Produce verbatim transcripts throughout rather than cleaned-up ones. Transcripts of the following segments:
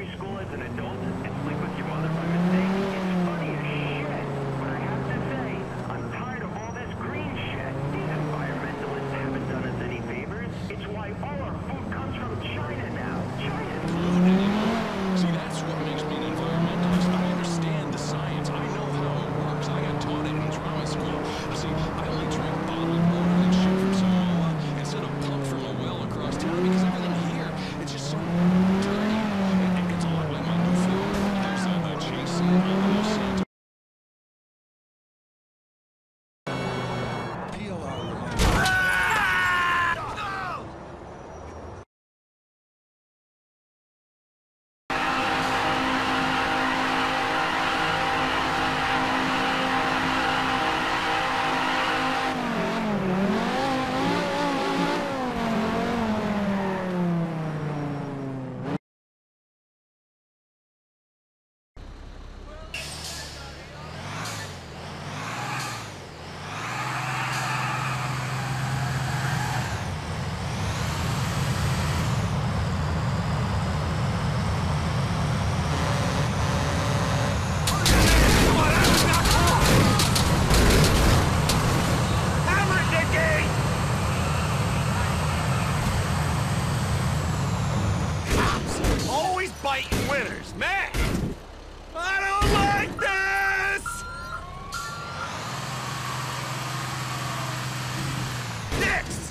elementary school as an adult and sleep with your mother by mistake, it's funny as shit. But I have to say, I'm tired of all this green shit. These environmentalists haven't done us any favors. It's why all our food comes from China now. China. Food anymore? See, that's what makes me an environmentalist. I understand the science. I know how it works. I got taught it in drama school. See, I only drink bottled water and shit from Samoa instead of pumped from a well across town because everything here, it's just so dirty. It, it gets a lot like my new film. There's a, a chase scene on the Los Santos. Peel our biting winners, man! I don't like this! Next!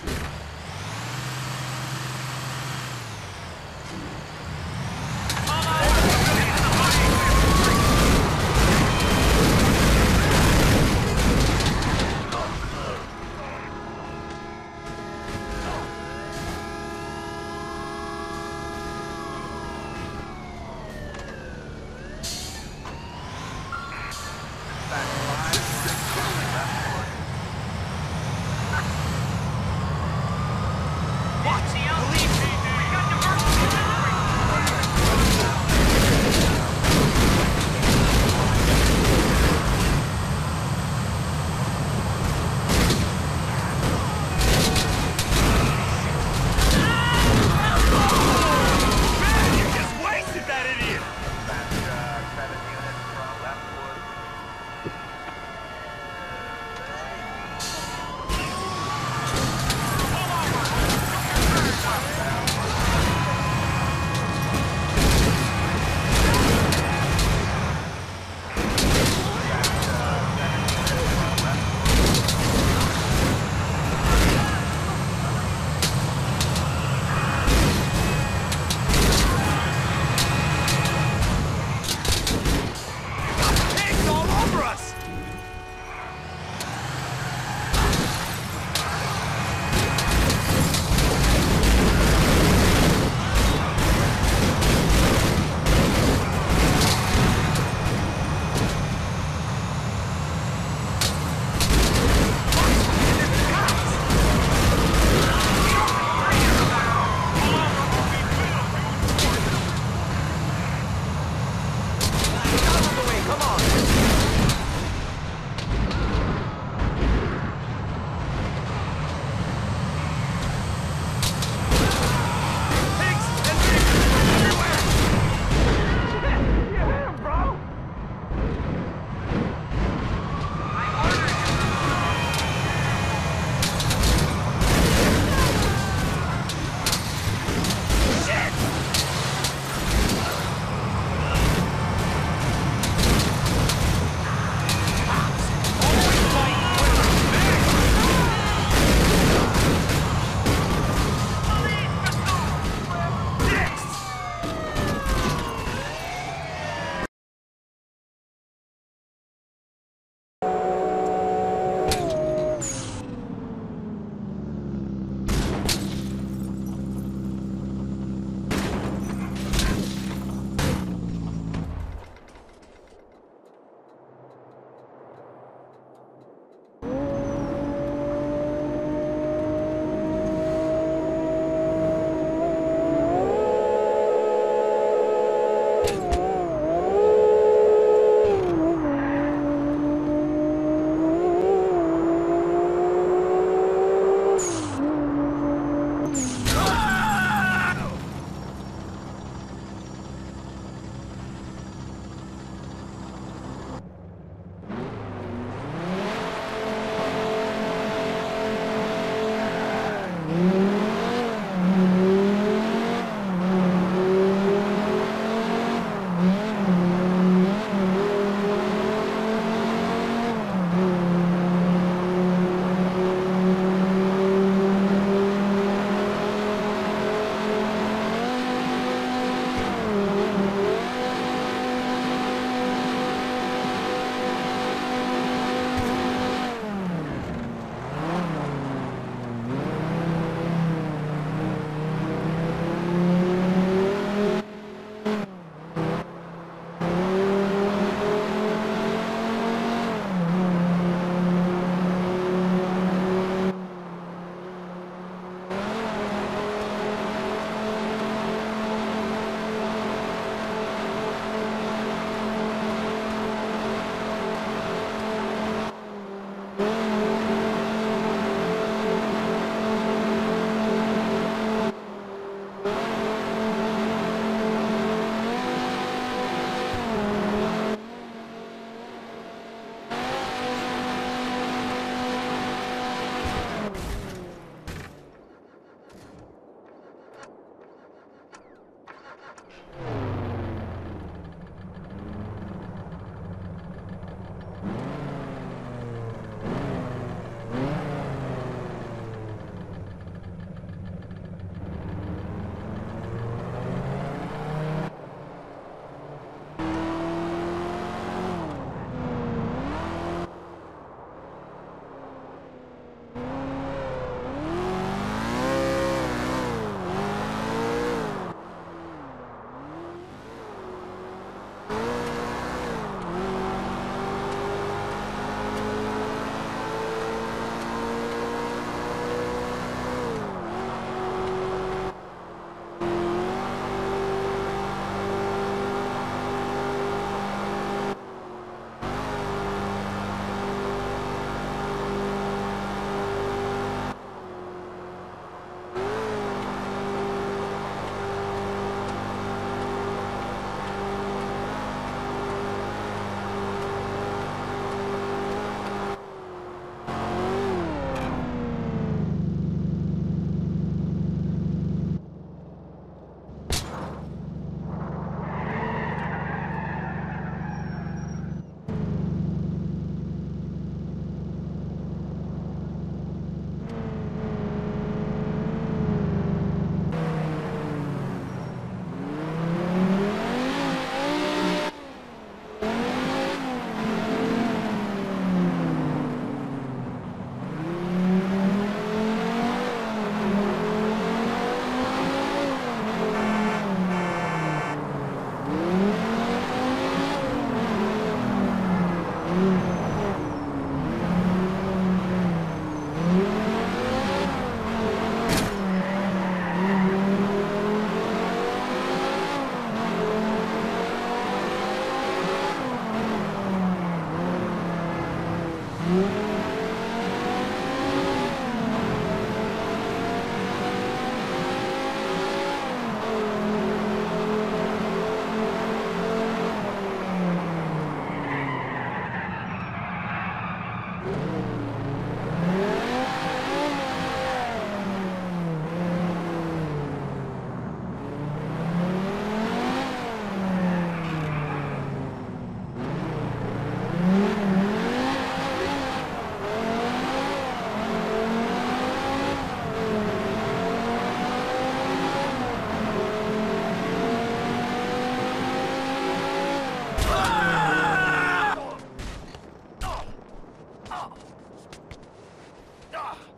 Ah!